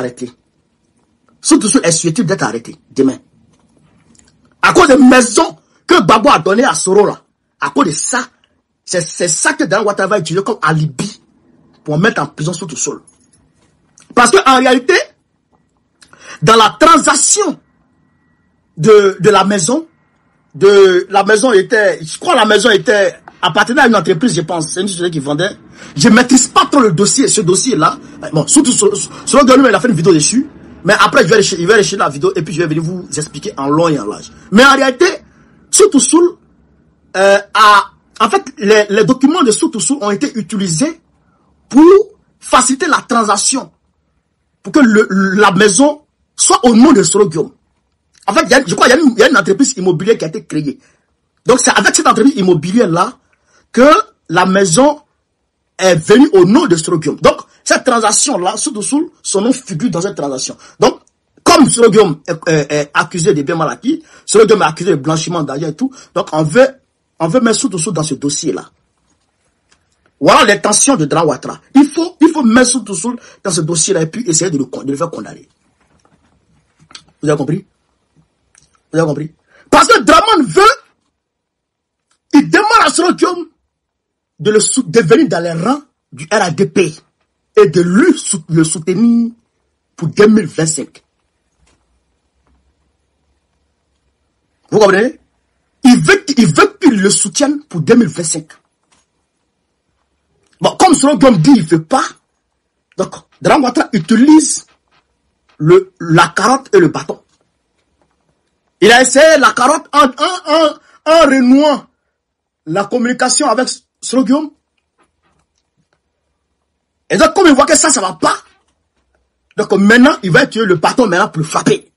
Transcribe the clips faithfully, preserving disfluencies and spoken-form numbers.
arrêté. Surtout est susceptible d'être arrêté demain. À cause des maisons que Gbagbo a donné à Soro là. À cause de ça, c'est ça que Daniel Ouattara va utiliser comme alibi pour mettre en prison Soutou Soul. Parce que en réalité, dans la transaction de, de la maison, de la maison était, je crois la maison était appartenait à une entreprise, je pense, c'est une société qui vendait. Je maîtrise pas trop le dossier, ce dossier-là. Bon, surtout selon Guillaume, il a fait une vidéo dessus. Mais après, je vais rechercher, rechercher la vidéo et puis je vais venir vous expliquer en long et en large. Mais en réalité, Soutou Soul euh, a, en fait, les, les documents de Soutou Soul ont été utilisés pour faciliter la transaction, pour que le, la maison soit au nom de Soro Guillaume. En fait, il y a, je crois qu'il y, y a une entreprise immobilière qui a été créée. Donc c'est avec cette entreprise immobilière-là que la maison est venue au nom de Soro Guillaume. Donc, cette transaction-là, Soutou Soul, son nom figure dans cette transaction. Donc, comme Soro Guillaume est, est, est accusé de biens mal acquis, Soro Guillaume est accusé de blanchiment d'argent et tout, donc on veut, on veut mettre Soutou Soul dans ce dossier-là. Voilà les tensions de Daniel Ouattara. Il faut, il faut mettre Soutou Soul dans ce dossier-là et puis essayer de le, de le faire condamner. Vous avez compris? Vous avez compris? Parce que Draman veut, il demande à Soro Guillaume de le de venir dans les rangs du R A D P et de lui le soutenir pour deux mille vingt-cinq. Vous comprenez? Il veut, il veut qu'il le soutienne pour deux mille vingt-cinq. Bon, comme Soro Guillaume dit, il ne fait pas. Donc, Daniel Ouattara utilise le, la carotte et le bâton. Il a essayé la carotte en, en, en, en renouant la communication avec Soro Guillaume. Et donc, comme il voit que ça, ça ne va pas, donc maintenant, il va utiliser le bâton maintenant pour le frapper.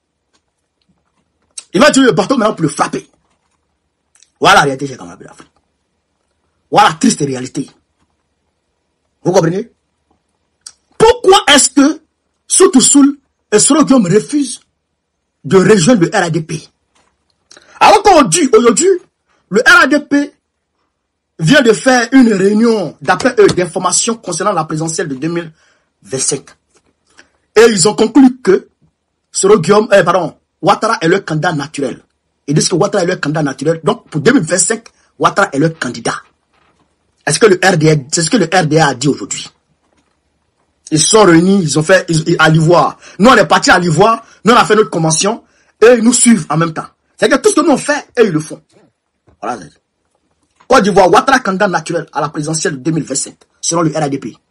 Il va utiliser le bâton maintenant pour le frapper. Voilà la réalité, j'ai camarades de l'Afrique. Voilà la triste réalité. Vous comprenez? Pourquoi est-ce que Soutou Soul et Soro Guillaume refusent de rejoindre le R A D P? Alors qu'aujourd'hui, aujourd'hui, le R A D P vient de faire une réunion, d'après eux, d'informations concernant la présidentielle de deux mille vingt-cinq. Et ils ont conclu que Soro Guillaume, eh, pardon, Ouattara est leur candidat naturel. Ils disent que Ouattara est leur candidat naturel. Donc, pour deux mille vingt-cinq, Ouattara est leur candidat. Est-ce que le R D A, c'est ce que le R D A a dit aujourd'hui? Ils se sont réunis, ils ont fait, ils, à l'Ivoire. Nous, on est partis à l'Ivoire, nous, on a fait notre convention, et ils nous suivent en même temps. C'est-à-dire que tout ce que nous on fait, et ils le font. Voilà. Côte d'Ivoire, Ouattara candidat naturel à la présidentielle de deux mille vingt-cinq, selon le R A D P.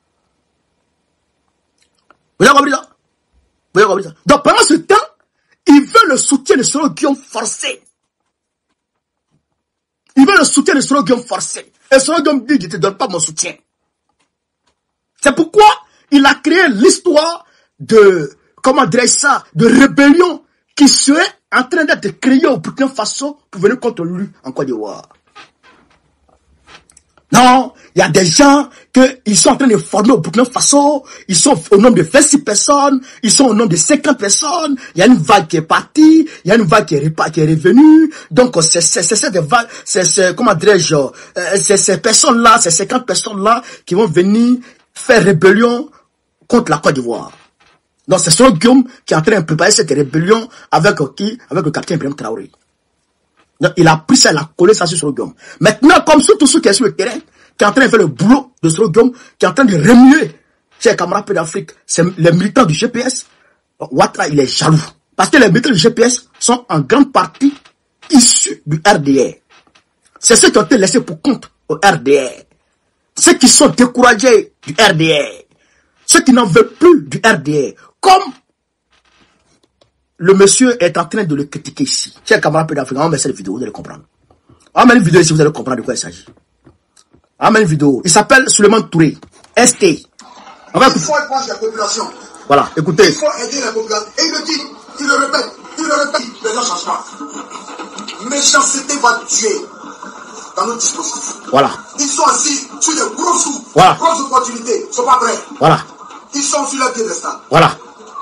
Vous avez compris ça? Vous avez compris ça? Donc, pendant ce temps, ils veulent le soutien de Soro Guillaume forcé. Ils veulent le soutien de Soro Guillaume forcé. Et Soro Guillaume dit, je ne te donne pas mon soutien. C'est pourquoi il a créé l'histoire de, comment dirais-je ça, de rébellion qui serait en train d'être créée au Burkina Faso pour venir contre lui en Côte d'Ivoire. Non, il y a des gens qui sont en train de former au Burkina Faso, ils sont au nombre de vingt-six personnes, ils sont au nombre de cinquante personnes, il y a une vague qui est partie, il y a une vague qui est, qui est revenue, donc c'est cette vague, c'est, comment dirais-je, euh, c'est ces personnes-là, ces cinquante personnes-là qui vont venir faire rébellion contre la Côte d'Ivoire. Donc c'est Soro Guillaume qui est en train de préparer cette rébellion avec qui? Avec le capitaine Ibrahim Traoré. Donc, il a pris ça, il a collé ça sur Soro Guillaume. Maintenant, comme tout ceux qui est sur le terrain, qui est en train de faire le boulot de Soro Guillaume, qui est en train de remuer ses camarades d'Afrique, c'est les militants du G P S, Ouattara, il est jaloux. Parce que les militants du G P S sont en grande partie issus du R D R. C'est ceux qui ont été laissés pour compte au R D R. Ceux qui sont découragés du R D R. Ceux qui n'en veulent plus du R D R. Comme le monsieur est en train de le critiquer ici. Chers camarades d'Afrique, on va mettre cette vidéo, vous allez comprendre. On va mettre une vidéo ici, vous allez comprendre de quoi il s'agit. On va mettre une vidéo. Il s'appelle Souleymane Touré. S T. On va écouter. Il faut épargner la population. Voilà, écoutez. Il faut aider la population. Et il le dit, il le répète, il le répète. Les gens ne changent pas. Méchanceté va tuer dans notre dispositif. Voilà. Ils sont assis sur des gros sous. Voilà. Grosses opportunités. Ils ne sont pas prêts. Voilà. Ils sont sur leur piédestal. Voilà.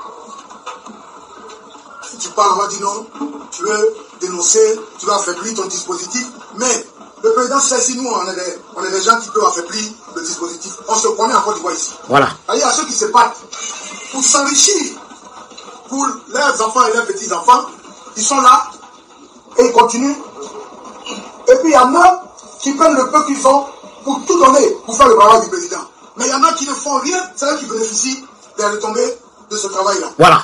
Si tu parles, on va dire non, tu veux dénoncer, tu vas affaiblir ton dispositif, mais le président sait si nous, on est, des, on est des gens qui peuvent affaiblir le dispositif. On se connaît en Côte d'Ivoire ici. Voilà. Il y a ceux qui se battent pour s'enrichir. Pour leurs enfants et leurs petits-enfants, ils sont là et ils continuent. Et puis il y en a qui prennent le peu qu'ils ont pour tout donner, pour faire le travail du président. Mais il y en a qui ne font rien, c'est eux qui bénéficient des retombées de ce travail-là. Voilà.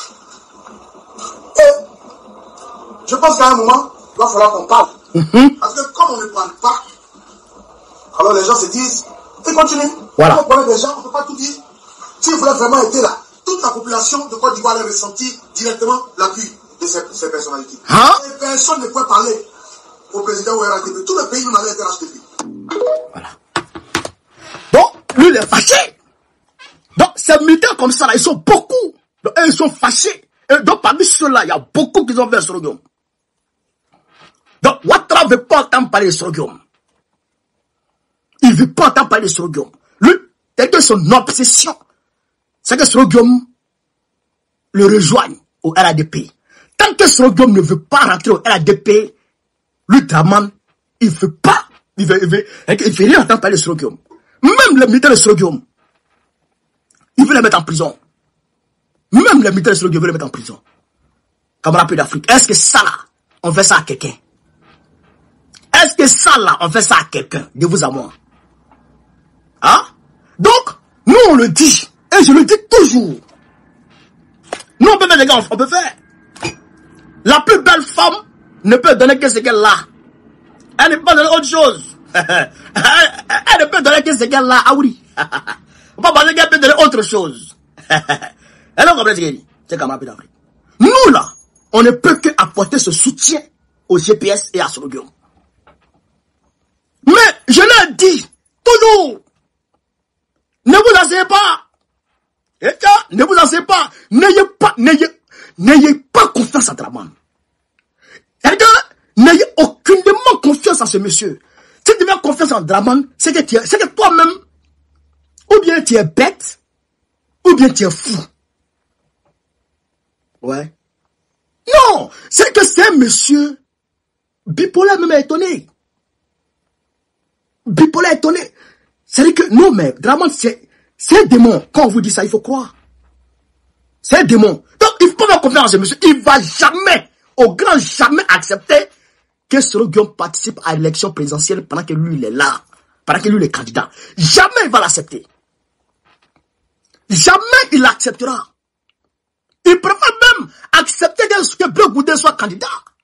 Et je pense qu'à un moment, il va falloir qu'on parle. Mm-hmm. Parce que comme on ne parle pas, alors les gens se disent, et continue. Voilà. On connaît des gens, on ne peut pas tout dire. Si vous voulez vraiment être là, toute la population de Côte d'Ivoire a ressenti directement l'appui de ces, ces personnalités. Hein? Et personne ne peut parler au président ou à R H D P. Tout le pays, nous allait être R H D P. Voilà. Donc, lui, il est fâché. Donc, ces militaires comme ça, là, ils sont beaucoup. Donc, ils sont fâchés. Et donc, parmi ceux-là, il y a beaucoup qui ont vers Sorogium. Donc, Ouattara ne veut pas entendre parler de Sorogium. Il ne veut pas entendre parler de Sorogium. Lui, c'est que son obsession, c'est que Sorogium le rejoigne au R H D P. Tant que Sorogium ne veut pas rentrer au R H D P, lui, Draman, il ne veut pas, il veut, il veut, il veut rien entendre parler de Sorogium. Même les militaires de Sorogium, il veut les mettre en prison. Même les militaires de Sorogium, il veut les mettre en prison. Camarades d'Afrique, est-ce que ça là, on fait ça à quelqu'un? Est-ce que ça là, on fait ça à quelqu'un, de vous à moi? Hein? Donc, nous on le dit, et je le dis toujours. Nous on peut faire des gars, on peut faire. La plus belle femme ne peut donner que ce qu'elle a. Elle ne peut pas donner autre chose. Elle ne peut donner que ce qu'elle a. Ah oui. On peut pas penser qu'elle peut donner autre chose. Elle a compris ce qu'elle dit. C'est camarade d'Afrique. Nous là, on ne peut que apporter ce soutien au G P S et à Sorogium. Mais je l'ai dit toujours. Ne vous asseyez pas. Et ça, ne vous asseyez pas. N'ayez pas, n'ayez, n'ayez pas confiance à Draman. C'est-à-dire, n'ayez aucunement confiance en ce monsieur. Si tu mets confiance en Draman, c'est que tu es, c'est que toi-même, ou bien tu es bête, ou bien tu es fou. Ouais. Non, c'est que c'est un monsieur bipolaire, même étonné. Bipolaire étonné. C'est-à-dire que, non, mais Draman, c'est, c'est un démon. Quand on vous dit ça, il faut croire. C'est un démon. Donc, il faut pas faire confiance à ce monsieur. Il va jamais, au grand jamais accepter que Sorogium participe à l'élection présidentielle pendant que lui, il est là. Pendant que lui, il est candidat. Jamais il va l'accepter. Jamais il l'acceptera. Il préfère même accepter que Bleu Goudé soit candidat.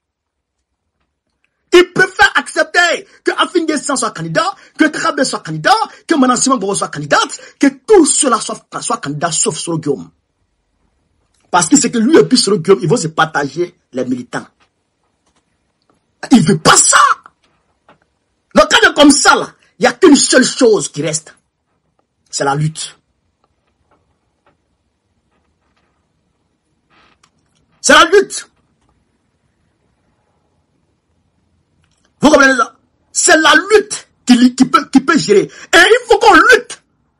Il préfère accepter que Afin Guessan soit candidat, que Trabé soit candidat, que Manassima Goro soit candidate, que tout cela soit, soit candidat sauf Sorogium. Parce que c'est que lui et puis Sorogium, ils vont se partager les militants. Il veut pas ça. Donc quand il est comme ça, là, il n'y a qu'une seule chose qui reste. C'est la lutte. C'est la lutte. Vous comprenez ça? C'est la lutte qui, qui, peut, qui peut gérer. Et il faut qu'on lutte.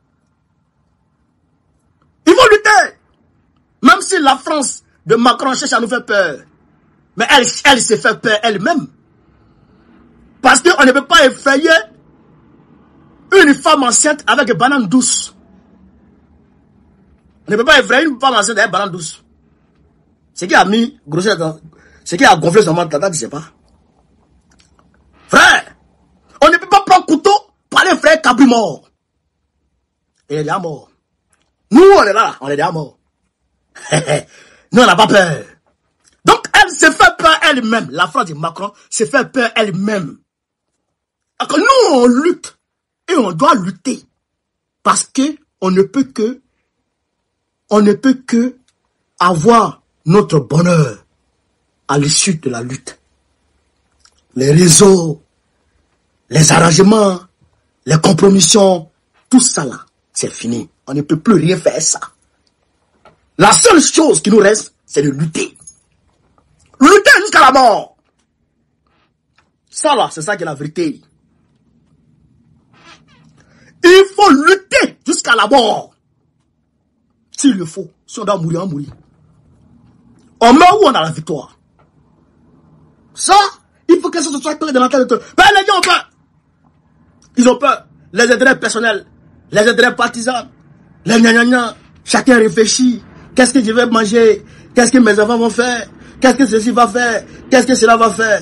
Il faut lutter. Même si la France de Macron cherche à nous faire peur. Mais elle, elle s'est fait peur elle-même. Parce qu'on ne peut pas effrayer une femme enceinte avec une banane douce. On ne peut pas effrayer une femme enceinte avec une banane douce. Ce qui a mis, grossesse dans, ce qui a gonflé son ventre, tata, tu sais pas. Frère, on ne peut pas prendre couteau pour aller frère Cabri mort. Il est déjà mort. Nous, on est là, on est déjà mort. Nous, on n'a pas peur. Donc, elle se fait peur elle-même. La France de Macron se fait peur elle-même. Alors, nous, on lutte. Et on doit lutter. Parce que on ne peut que, on ne peut que avoir notre bonheur à l'issue de la lutte. Les réseaux, les arrangements, les compromissions, tout ça là, c'est fini. On ne peut plus rien faire ça. La seule chose qui nous reste, c'est de lutter. Lutter jusqu'à la mort. Ça là, c'est ça qui est la vérité. Il faut lutter jusqu'à la mort. S'il le faut, si on doit mourir, on mourir. On meurt ou on a la victoire. Ça, il faut que ça soit clair dans la tête de tout. Ben, les gens ont peur. Ils ont peur. Les intérêts personnels, les intérêts partisans, les gna gna gna, Chacun réfléchit. Qu'est-ce que je vais manger? Qu'est-ce que mes enfants vont faire? Qu'est-ce que ceci va faire? Qu'est-ce que cela va faire?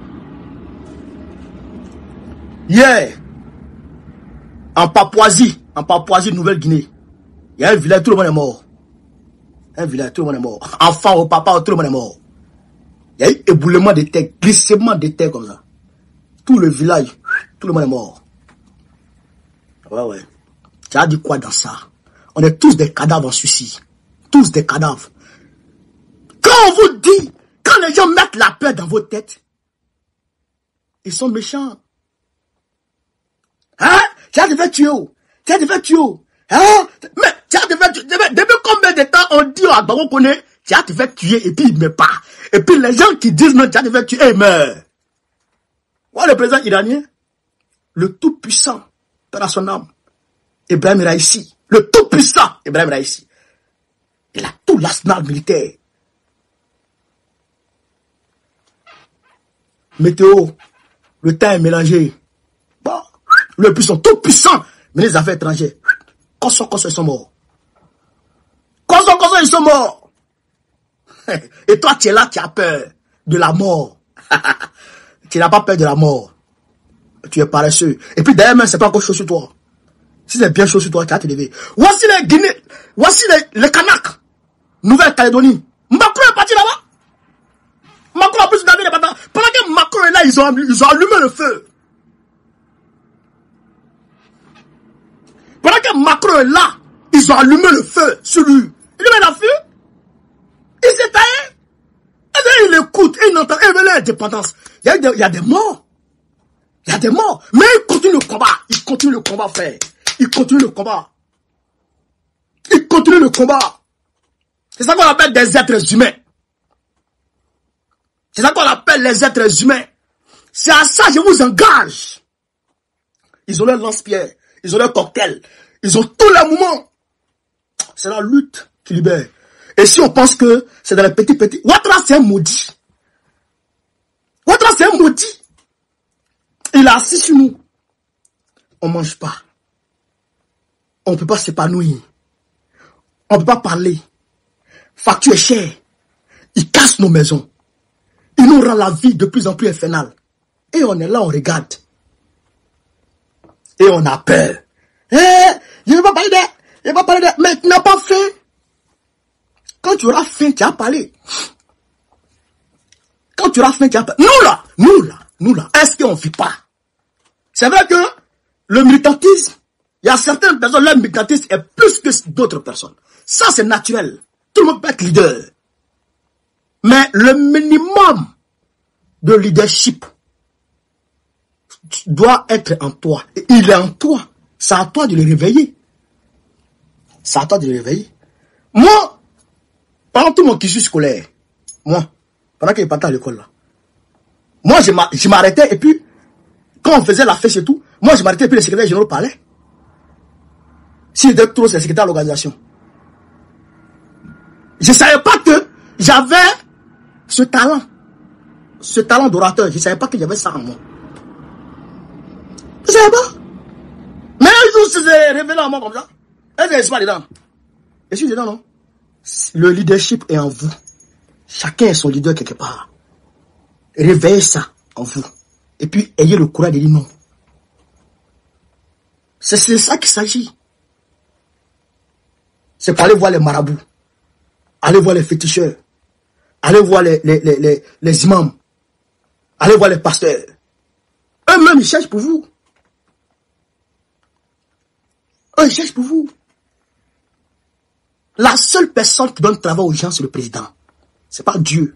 Hier, en Papouasie, en Papouasie, Nouvelle-Guinée, il y a un village, tout le monde est mort. Un village, tout le monde est mort. Enfant au papa, tout le monde est mort. Il y a eu éboulement de terre, glissement de terre comme ça. Tout le village, tout le monde est mort. Ouais, ouais. Tu as dit quoi dans ça? On est tous des cadavres en suicide. Tous des cadavres. Quand on vous dit, quand les gens mettent la peur dans vos têtes, ils sont méchants. Hein? Tu as devait tuer. Tu as devait tuer. Hein? Mais tu as devait tuer. Depuis combien de temps on dit à Gbagbo Koné, tu as devait tuer et puis il ne meurt pas. Et puis les gens qui disent non, tu as devait tuer, ils meurent. Voilà le président iranien, le tout-puissant, par son âme, Ibrahim Raïssi, le tout-puissant Ibrahim Raïssi. Il a tout l'arsenal militaire. Météo, le temps est mélangé. Bon, le puissant, tout-puissant, mais les affaires étrangères, Koso, Koso, ils sont morts. Koso, Koso, ils sont morts. Et toi, tu es là, tu as peur de la mort. Tu n'as pas peur de la mort. Tu es paresseux. Et puis d'ailleurs, même, c'est pas encore chaud sur toi. Si c'est bien chaud sur toi, tu vas te lever. Voici les Guinées, voici les, les Kanaks, Nouvelle-Calédonie. Macron est parti là-bas. Macron a plus d'avis les bâtards. Pendant que Macron est là, ils ont, ils ont allumé le feu. Pendant que Macron est là, ils ont allumé le feu sur lui. Il met la feu. Il s'est taillé. Et il écoute, il entend, il veut l'indépendance. Il y a des, il y a des morts. Il y a des morts. Mais il continue le combat. Il continue le combat, frère. Il continue le combat. Il continue le combat. C'est ça qu'on appelle des êtres humains. C'est ça qu'on appelle les êtres humains. C'est à ça que je vous engage. Ils ont leur lance-pierre. Ils ont leur cocktail. Ils ont tous les moments. C'est la lutte qui libère. Et si on pense que c'est dans les petits petits... Ouattara, c'est un maudit. Ouattara, c'est un maudit. Il est assis sur nous. On ne mange pas. On ne peut pas s'épanouir. On ne peut pas parler. Facture est chère. Il casse nos maisons. Il nous rend la vie de plus en plus infernale. Et on est là, on regarde. Et on a peur. Eh, je ne vais pas parler de... Je ne vais pas parler de... Mais tu n'as pas faim. Quand tu auras faim, tu as parlé. Quand tu auras faim, tu as parlé. Nous là, nous là, nous là, est-ce qu'on ne vit pas? C'est vrai que le militantisme, il y a certaines personnes, leur militantisme est plus que d'autres personnes. Ça, c'est naturel. Tout le monde peut être leader. Mais le minimum de leadership doit être en toi. Et il est en toi. C'est à toi de le réveiller. C'est à toi de le réveiller. Moi, pendant tout mon cursus scolaire, moi, pendant que je partais à l'école là, moi je m'arrêtais et puis, quand on faisait la fête et tout, moi je m'arrêtais et puis le secrétaire général parlait. S'il était trop, c'est le secrétaire de l'organisation. Je ne savais pas que j'avais ce talent, ce talent d'orateur. Je ne savais pas que j'avais ça en moi. Je ne savais pas. Mais un jour, c'est révélé en moi comme ça. Est-ce que je suis pas dedans? Je suis dedans, non? Le leadership est en vous. Chacun est son leader quelque part. Réveillez ça en vous. Et puis, ayez le courage de dire non. C'est ça qu'il s'agit. C'est pour aller voir les marabouts. Aller voir les féticheurs. Aller voir les, les, les, les, les imams. Aller voir les pasteurs. Eux-mêmes, ils cherchent pour vous. Eux, ils cherchent pour vous. La seule personne qui donne travail aux gens, c'est le président. C'est pas Dieu.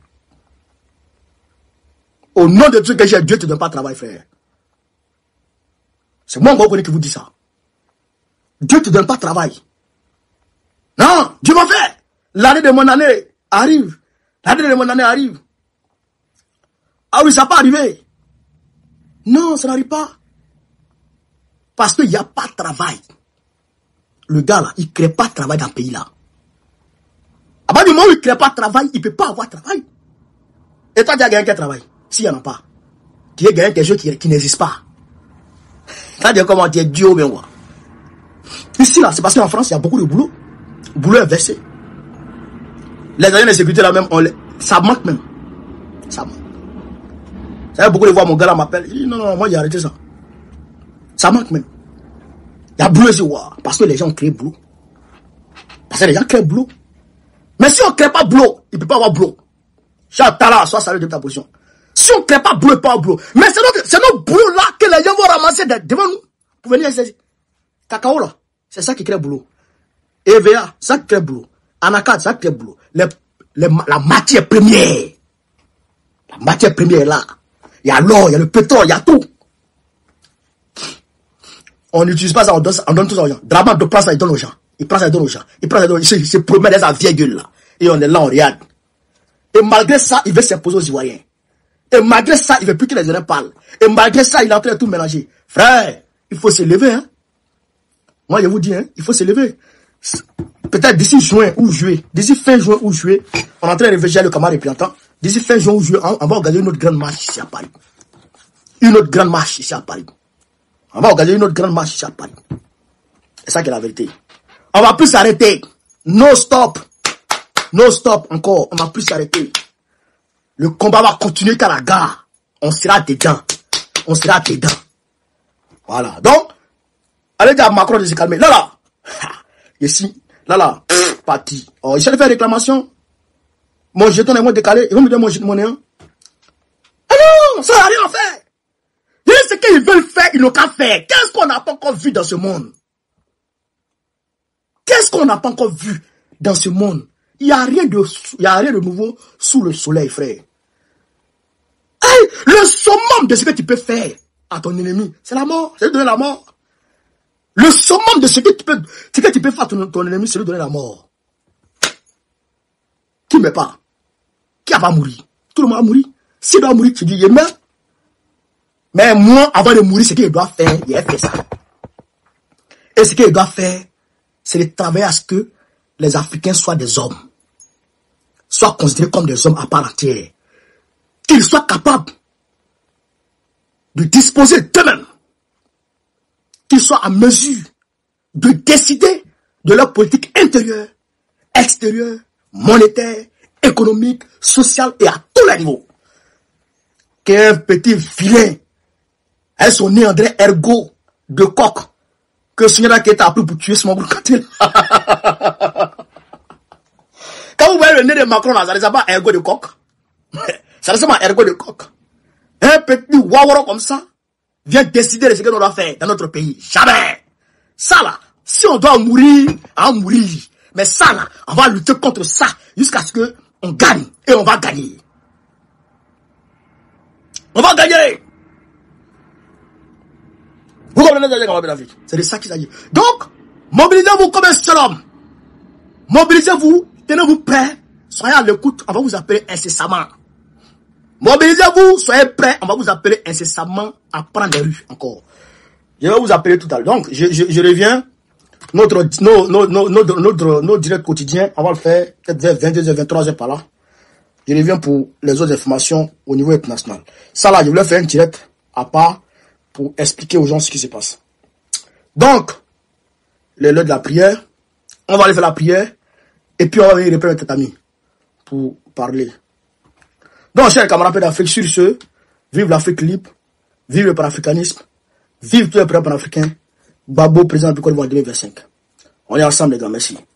Au nom de Dieu que j'ai, Dieu ne te donne pas de travail, frère. C'est moi, moi, qui vous dit ça. Dieu ne te donne pas de travail. Non, Dieu va faire. L'année de mon année arrive. L'année de mon année arrive. Ah oui, ça n'a pas arrivé. Non, ça n'arrive pas. Parce qu'il n'y a pas de travail. Le gars là, il ne crée pas de travail dans le pays là. À partir du moment où il ne crée pas de travail, il ne peut pas avoir de travail. Et toi, tu as gagné quel travail? S'il n'y en a pas. Tu as gagné quelque chose qui, qui n'existe pas. Tu as dit comment tu es Dieu ou bien quoi? Ici là, c'est parce qu'en France, il y a beaucoup de boulot. Boulot est versé. Les agents de sécurité là même, on les... ça manque même. Ça manque. Ça fait beaucoup de fois, mon gars là m'appelle. Il dit non, non, moi j'ai arrêté ça. Ça manque même. Il y a boulot ici, wow, parce que les gens ont créé boulot. Parce que les gens créent boulot. Mais si on ne crée pas boulot, il ne peut pas avoir boulot. Charles Tala, soit salut de ta position. Si on ne crée pas boulot, il ne peut pas avoir boulot. Mais c'est notre, notre boulot là que les gens vont ramasser devant nous pour venir saisir. Cacao là, c'est ça qui crée boulot. E V A, ça qui crée boulot. Anakat, ça qui crée boulot. Les, les, la matière première. La matière première est là. Il y a l'or, il y a le pétrole, il y a tout. On n'utilise pas ça, on donne, on donne tout ça aux gens. Draman de prend ça, il donne aux gens. Il prend ça, il donne aux gens. Il prend ça, il donne aux gens. Il se promène dans sa vieille gueule là. Et on est là, on regarde. Et malgré ça, il veut s'imposer aux Ivoiriens. Et malgré ça, il veut plus que les Ivoiriens parlent. Et malgré ça, il est en train de tout mélanger. Frère, il faut se lever, hein. Moi, je vous dis, hein, il faut se lever. Peut-être d'ici juin ou juillet, d'ici fin juin ou juillet, on est en train de réfléchir à le camarade représentant. D'ici fin juin ou juillet, on, on va organiser une autre grande marche ici à Paris. Une autre grande marche ici à Paris. On va organiser une autre grande marche ici à Paris. C'est ça qui est la vérité. On va plus s'arrêter. No stop. No stop encore. On va plus s'arrêter. Le combat va continuer qu'à la gare. On sera dedans. On sera dedans. Voilà. Donc, allez dire à Macron de se calmer. Là, là. Ici. Là, là. Parti. Oh, il s'est fait réclamation. Mon jeton est moins décalé. Ils vont me donner mon jeton monnaie. Ah non, ça n'a rien à faire. Ce qu'ils veulent faire, ils n'ont qu'à faire. Qu'est-ce qu'on n'a pas encore vu dans ce monde? Qu'est-ce qu'on n'a pas encore vu dans ce monde? Il n'y a rien de, il y a rien de nouveau sous le soleil, frère. Hey, le summum de ce que tu peux faire à ton ennemi, c'est la mort. C'est lui donner la mort. Le summum de ce que tu peux, ce que tu peux faire à ton, ton ennemi, c'est lui donner la mort. Qui ne meurt pas? Qui va mourir? Tout le monde va mourir. S'il doit mourir, tu dis, il meurt. Mais moi, avant de mourir, ce qu'il doit faire, il a fait ça. Et ce qu'il doit faire, c'est de travailler à ce que les Africains soient des hommes. Soient considérés comme des hommes à part entière. Qu'ils soient capables de disposer d'eux-mêmes. Qu'ils soient en mesure de décider de leur politique intérieure, extérieure, monétaire, économique, sociale et à tous les niveaux. Qu'un petit vilain elles sont nées André Ergo de coq que Seigneur qui est appelé pour tuer ce mon groupe. Quand vous voyez le nez de Macron là, ça ne ressemble pas à Ergo de coq. Ça ressemble à Ergo de coq. Un petit wawaro comme ça vient décider de ce que l'on doit faire dans notre pays. Jamais. Ça là, si on doit mourir, on va mourir. Mais ça là, on va lutter contre ça jusqu'à ce que on gagne. Et on va gagner. On va gagner. Vous comprenez? C'est de ça qu'il s'agit. Donc, mobilisez-vous comme un seul homme. Mobilisez-vous, tenez-vous prêts, soyez à l'écoute, on va vous appeler incessamment. Mobilisez-vous, soyez prêts, on va vous appeler incessamment à prendre les rues encore. Je vais vous appeler tout à l'heure. Donc, je, je, je reviens. Notre, nos, nos, nos, notre, notre, notre direct quotidien, on va le faire peut-être vers vingt-deux heures, vingt-trois heures par là. Je reviens pour les autres informations au niveau international. Ça là, je voulais faire un direct à part pour expliquer aux gens ce qui se passe. Donc, l'heure de la prière, on va aller faire la prière, et puis on va venir répondre à tes amis pour parler. Donc, chers camarades d'Afrique, sur ce, vive l'Afrique libre, vive le panafricanisme, vive tous les peuples panafricains, Babo, président du Côte d'Ivoire deux mille vingt-cinq. On est ensemble, les gars, merci.